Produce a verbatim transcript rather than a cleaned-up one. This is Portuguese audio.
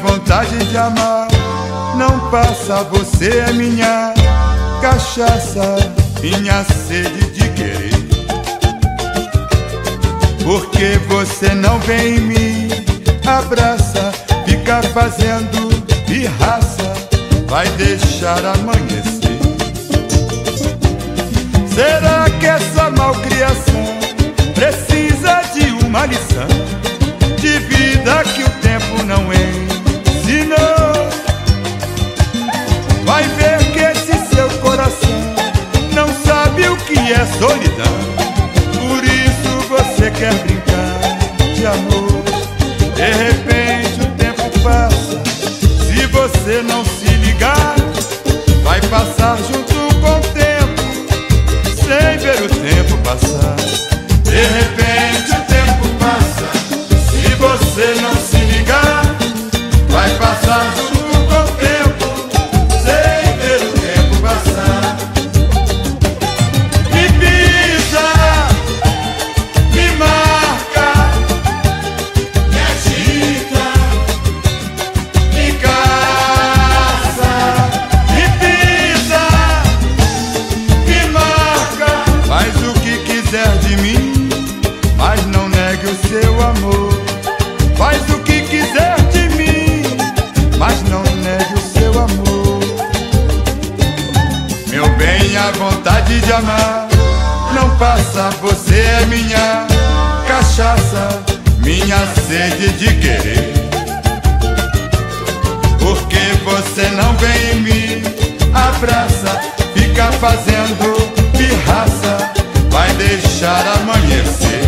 vontade de amar não passa, você é minha cachaça, minha sede de querer. Porque você não vem e me abraça, fica fazendo pirraça, vai deixar amanhecer. Será que essa malcriação precisa de uma lição de vida que o tempo não ensinou? Vai ver que esse seu coração não sabe o que é solidão, por isso você quer brincar de amor. De repente o tempo passa, se você não se ligar, vai passar junto com o tempo, sem ver o tempo passar. De repente o tempo passa, se você não se ligar, vai passar junto com o tempo, sem ver o tempo passar. Me pisa, me marca, me agita, me caça. Me pisa, me marca, faz o que quiser de mim, mas não negue o seu amor. Faz o que quiser de mim, mas não negue o seu amor. Meu bem, a vontade de amar não passa, você é minha cachaça, minha sede de querer. Porque você não vem e me abraça, fica fazendo pirraça, vai deixar amanhecer.